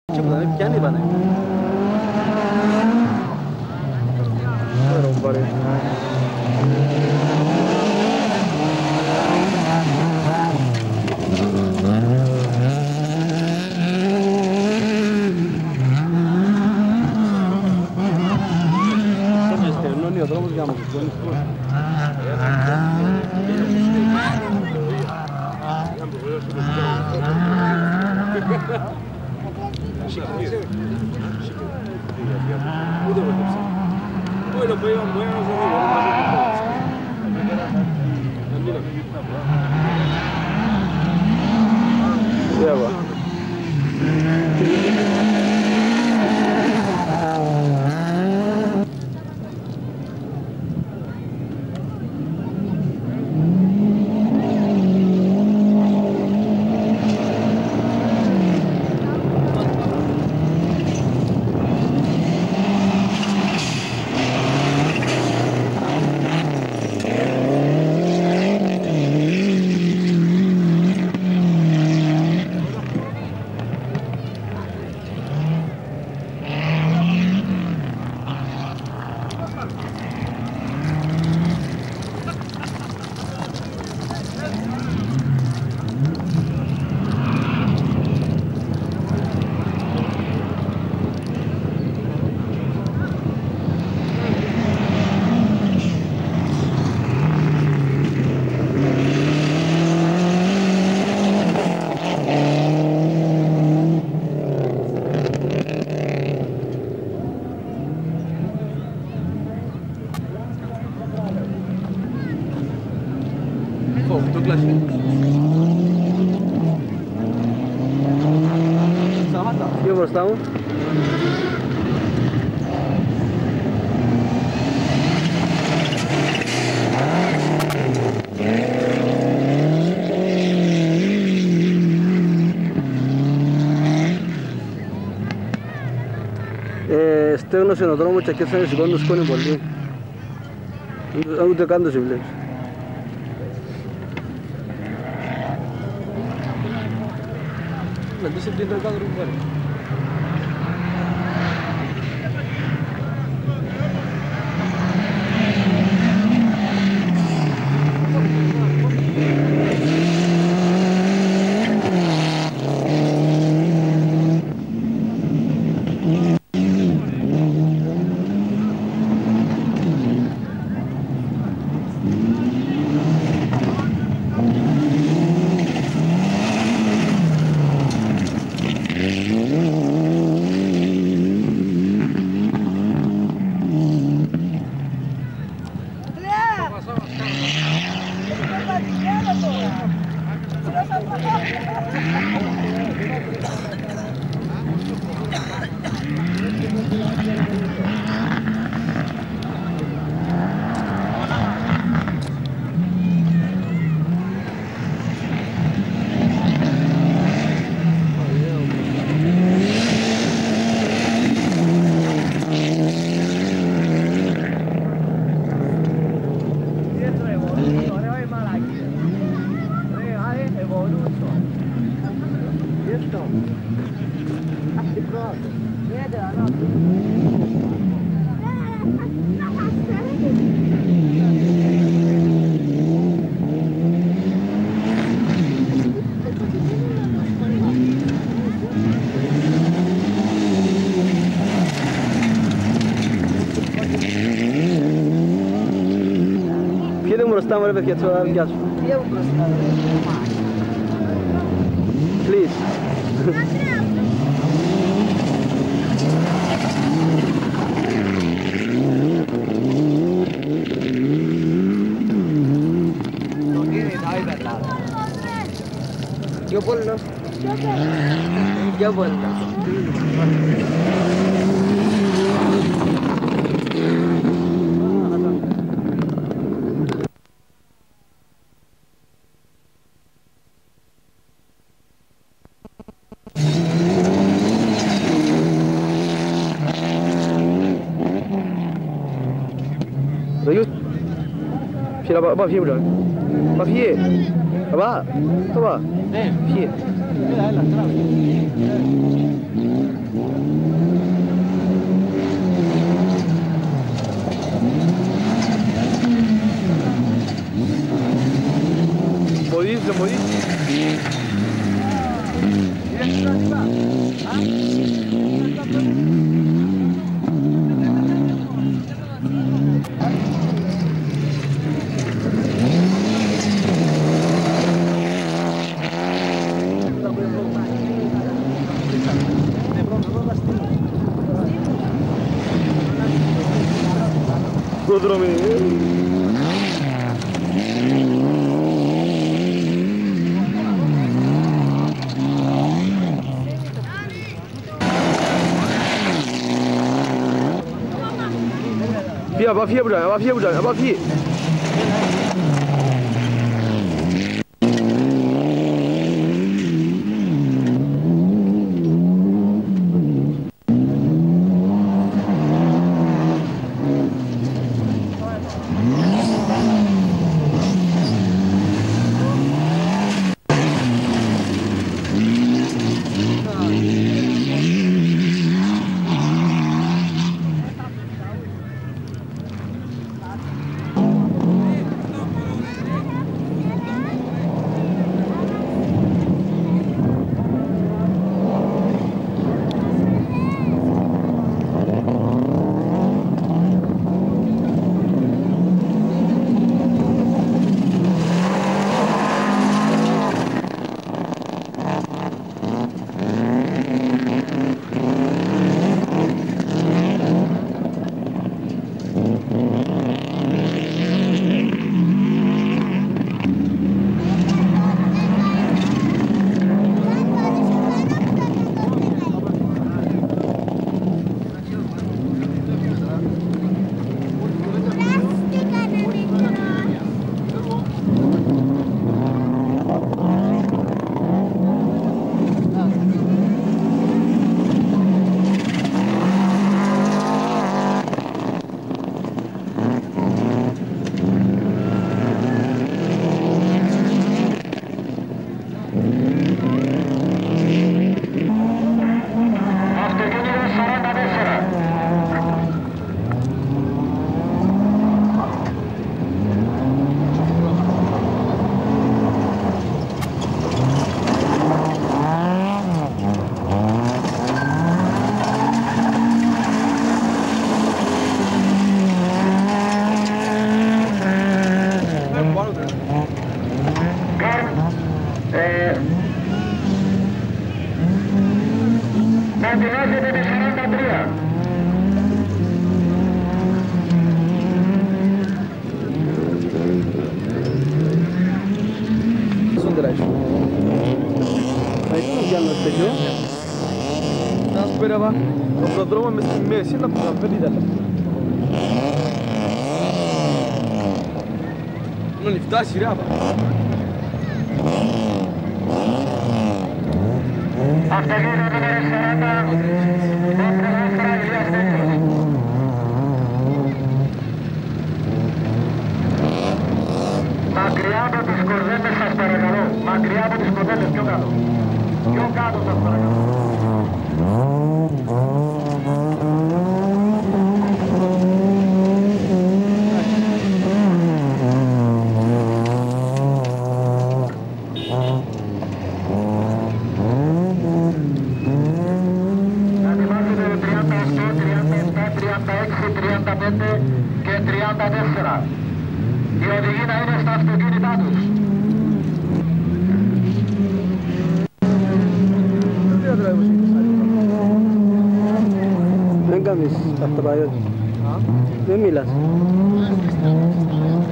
Τίποτα, πιάνει πάνε. Ωραία, πάρε. Στενώνει ο δρόμος για να μου κουκκώνεις πώς. Poi lo paghiamo buono Το κλασικό. Σταμάτα. Πιο μπροστά μου. Στέγνωσε ο δρόμος και αρχίσανε να σηκώνουν το σκόνη πολύ. Ούτε καν το συμπλέξεις. Nanti sedih tentang rumah. Μπροστά μου ρε παιδιά, τσορά δουλειά σου. Please. Yo bollo. Yo bollo. Ba phía rồi. Ba phía. Ba. Ba. Phía. Λεμοδής. Πρόδρομη. Φύγε. Esperava o prodromo me sina para pedida. Non lifta shiraba. Μακριά από τις κορδέλες σας παρακαλώ. Μακριά από τις κορδέλες, πιο κάτω. Πιο κάτω σας παρακαλώ. Και 34. Οι οδηγοί να είναι στα αυτοκίνητά τους. Δεν κάνεις αυτοπαγιώτης. Δεν μιλάς.